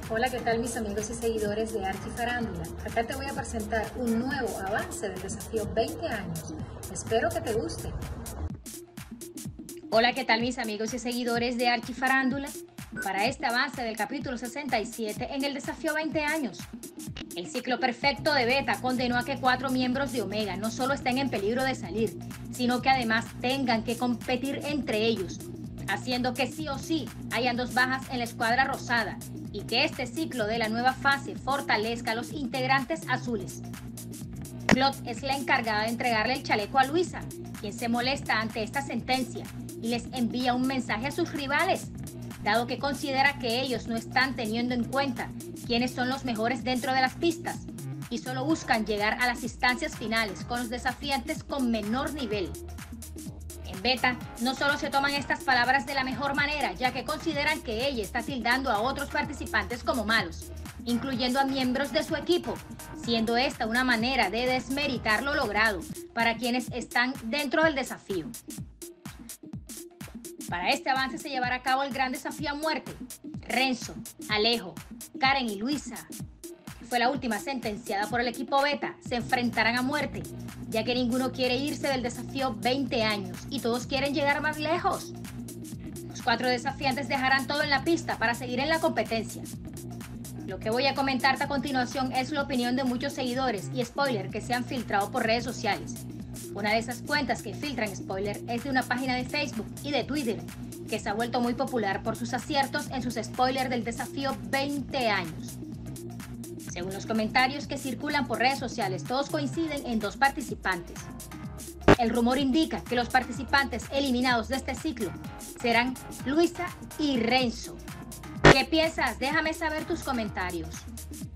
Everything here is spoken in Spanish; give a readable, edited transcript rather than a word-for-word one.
Hola, ¿qué tal mis amigos y seguidores de Archifarándula? Acá te voy a presentar un nuevo avance del desafío 20 años. Espero que te guste. Hola, ¿qué tal mis amigos y seguidores de Archifarándula? Para este avance del capítulo 67 en el desafío 20 años. El ciclo perfecto de Beta condenó a que 4 miembros de Omega no solo estén en peligro de salir, sino que además tengan que competir entre ellos, haciendo que sí o sí hayan 2 bajas en la escuadra rosada y que este ciclo de la nueva fase fortalezca a los integrantes azules. Clot es la encargada de entregarle el chaleco a Luisa, quien se molesta ante esta sentencia y les envía un mensaje a sus rivales, dado que considera que ellos no están teniendo en cuenta quiénes son los mejores dentro de las pistas y solo buscan llegar a las instancias finales con los desafiantes con menor nivel. En Beta no solo se toman estas palabras de la mejor manera, ya que consideran que ella está tildando a otros participantes como malos, incluyendo a miembros de su equipo, siendo esta una manera de desmeritar lo logrado para quienes están dentro del desafío. Para este avance se llevará a cabo el gran desafío a muerte. Renzo, Alejo, Karen y Luisa, que fue la última sentenciada por el equipo Beta, se enfrentarán a muerte, ya que ninguno quiere irse del desafío 20 años y todos quieren llegar más lejos. Los 4 desafiantes dejarán todo en la pista para seguir en la competencia. Lo que voy a comentarte a continuación es la opinión de muchos seguidores y spoilers que se han filtrado por redes sociales. Una de esas cuentas que filtran spoilers es de una página de Facebook y de Twitter, que se ha vuelto muy popular por sus aciertos en sus spoilers del desafío 20 años. Según los comentarios que circulan por redes sociales, todos coinciden en 2 participantes. El rumor indica que los participantes eliminados de este ciclo serán Luisa y Renzo. ¿Qué piensas? Déjame saber tus comentarios.